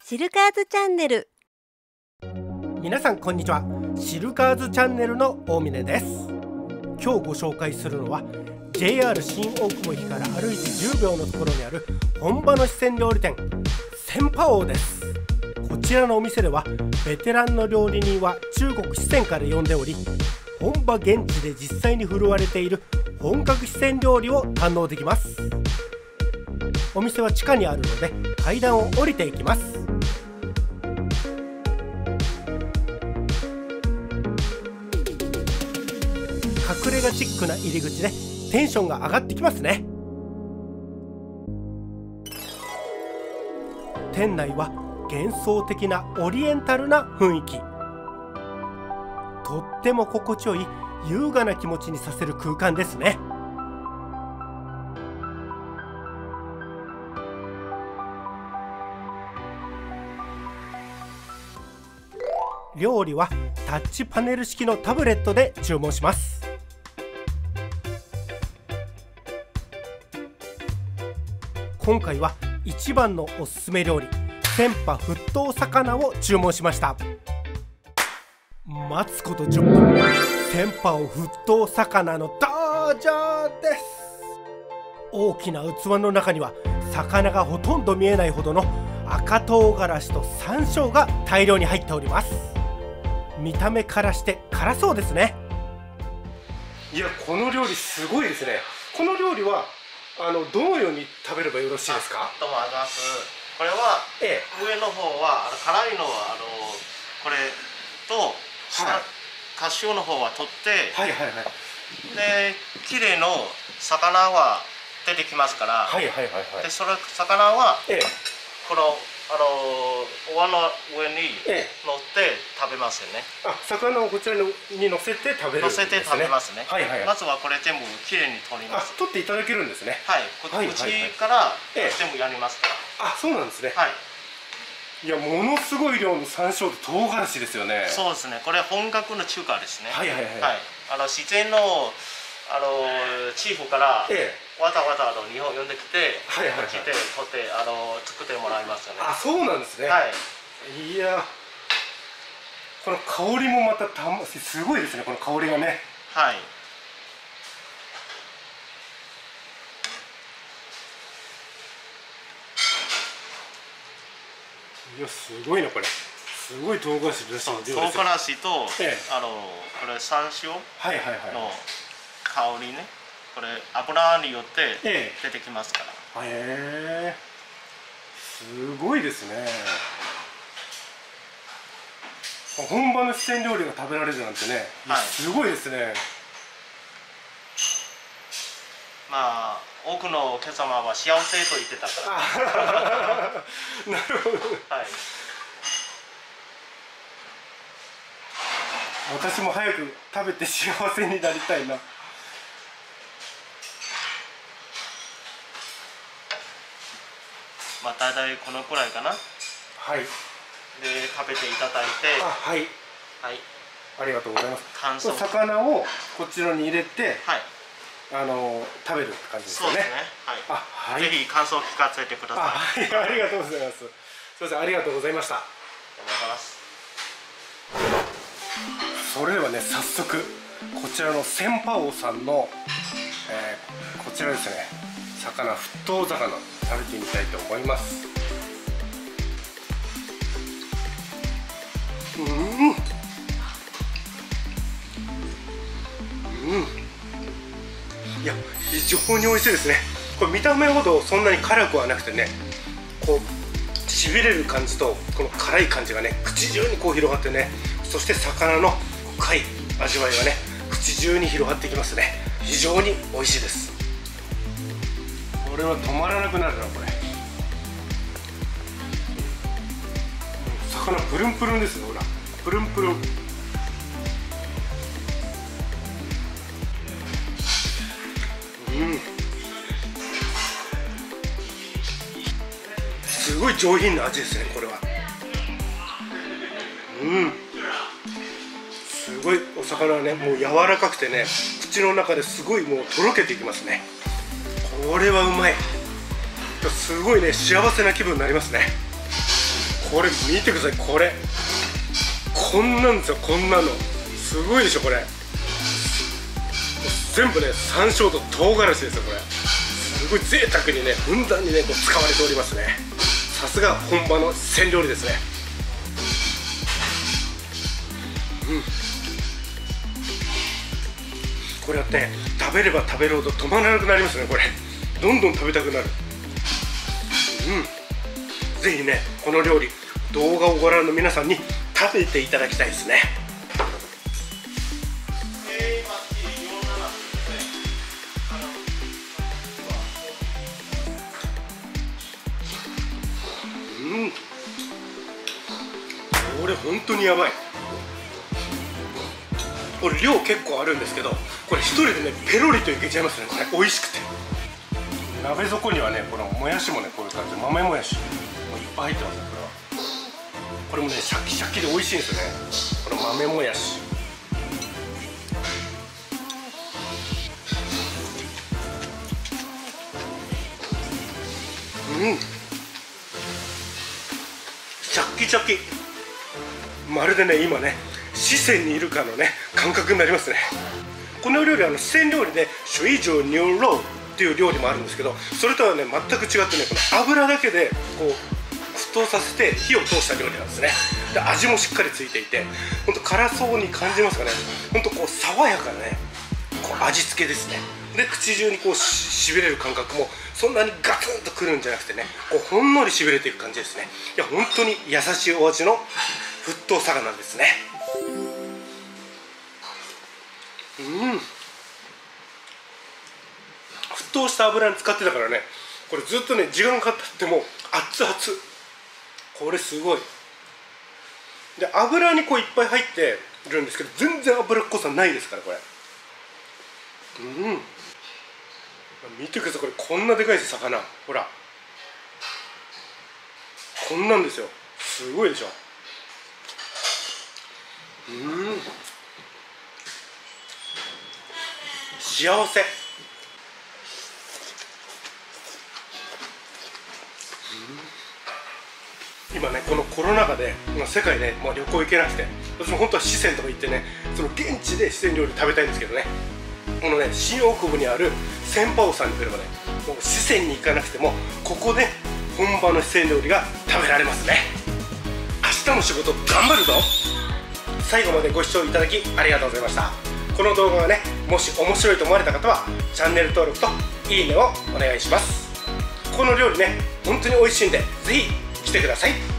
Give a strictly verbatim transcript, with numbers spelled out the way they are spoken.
シルカーズチャンネル。 皆さんこんにちは。シルカーズチャンネルの大峰です。今日ご紹介するのは ジェイアール 新大久保駅から歩いてじゅうびょうのところにある本場の四川料理店千パオです。こちらのお店ではベテランの料理人は中国四川から呼んでおり、本場現地で実際に振るわれている本格四川料理を堪能できます。お店は地下にあるので階段を降りていきます。隠れ家チックな入り口でテンションが上がってきますね。店内は幻想的なオリエンタルな雰囲気、とっても心地よい優雅な気持ちにさせる空間ですね。料理はタッチパネル式のタブレットで注文します。今回は一番のおすすめ料理千パ沸騰魚を注文しました。待つことじゅっぷん、千パを沸騰魚の登場です。大きな器の中には魚がほとんど見えないほどの赤唐辛子と山椒が大量に入っております。見た目からして辛そうですね。いや、この料理すごいですね。この料理はあのどのように食べればよろしいですか？ と思います。これは、ええ、上の方はあの辛いのはあのこれと下、はい、カシューの方は取って、はいはいはい、で綺麗の魚は出てきますから、はいはいはいはい、でそれ魚は、ええ、このあのお椀の上に乗って食べますよね。 ええ、あ、魚をこちらに乗せて食べるんですね。 乗せて食べますね。 はいはい、 まずはこれ全部きれいに取ります。 あ、取っていただけるんですね。 はい、こっちから全部やりますから。 あ、そうなんですね。 はい。 いや、ものすごい量の山椒と唐辛子ですよね。 そうですね。これ本格の中華ですね。 はいはいはい。 はい、あの自然のあのチーフから、ええ、わざわざあの日本呼んできて、はいはいはい、来て取ってあの作ってもらいますよね。 あ、そうなんですね。 はい。 いや、この香りもまたたすごいですね。この香りがね。 はい。 いや、すごいなこれ。すごい唐辛子出してる。 唐辛子と、ええ、あのこれ山椒の香りね。これ油によって出てきますから。 へえ、すごいですね。本場の四川料理が食べられるなんてね、はい、すごいですね。 まあ多くのお客様は幸せと言ってたから。 なるほど。 はい。 私も早く食べて幸せになりたいな。 まあ大体このくらいかな。 はい。 で食べていただいて。 あ、はい。 はい。 ありがとうございます。 感想。 魚をこちらに入れて、はい。あの食べる感じですよね。 そうですね。はい。あ、はい。ぜひ感想を聞かせてください。 はい、ありがとうございます。すみません、ありがとうございました。ありがとうございます。 それではね、早速こちらの千パオさんの、えー、こちらですね、魚沸騰魚食べてみたいと思います。うんうん、いや、非常に美味しいですね。これ見た目ほどそんなに辛くはなくてね、こうしびれる感じとこの辛い感じがね、口中にこう広がってね、そして魚の深い味わいがね、口中に広がってきますね。非常に美味しいです。これは止まらなくなるな、これ。魚プルンプルンですよ、ほら、プルンプルン。うん、すごい上品な味ですね、これは。うん、すごいお魚はね、もう柔らかくてね、口の中ですごいもうとろけていきますね。これはうまい。すごいね、幸せな気分になりますね。 これ見てください。これこんなんですよ。こんなのすごいでしょ。これ全部ね山椒と唐辛子ですよ。これすごい贅沢にねふんだんにねこう使われておりますね。さすが本場の四川料理ですね。うん、これはね食べれば食べるほど止まらなくなりますね。これどんどん食べたくなる。うん、ぜひねこの料理動画をご覧の皆さんに食べていただきたいですね。うん、これ本当にやばい。これ量結構あるんですけど、これ一人でねペロリといけちゃいますね。これ美味しくて、鍋底にはねこのもやしもねこういう感じで豆もやしもいっぱい入ってますね。これはこれもねシャキシャキで美味しいんですよね。この豆もやし、うん、シャッキシャキ、まるでね今ね四川にいるかのね感覚になりますね。この料理はあの四川料理で水煮牛肉っていう料理もあるんですけど、それとはね全く違ってねこの油だけでこう沸騰させて火を通した料理なんですね。で味もしっかりついていてほんと辛そうに感じますかね。ほんとこう爽やかなねこう味付けですね。で口中にこう し, しびれる感覚もそんなにガツンとくるんじゃなくてねこうほんのりしびれていく感じですね。いや本当に優しいお味の沸騰魚ですね。うん、沸騰した油に使ってたからねこれずっとね時間がかかっても熱々、これすごい。で油にこういっぱい入ってるんですけど全然油っこさないですからこれ。うん、見てください。これこんなでかいです魚。ほらこんなんですよ。すごいでしょ。うん、幸せ。今ねこのコロナ禍で今世界ね、まあ、旅行行けなくて私も本当は四川とか行ってねその現地で四川料理食べたいんですけどね、このね新大久保にある千宝さんに来ればねもう四川に行かなくてもここで本場の四川料理が食べられますね。明日も仕事頑張るぞ。最後までご視聴いただきありがとうございました。この動画がねもし面白いと思われた方はチャンネル登録といいねをお願いします。この料理ね本当に美味しいんでぜひ来てください。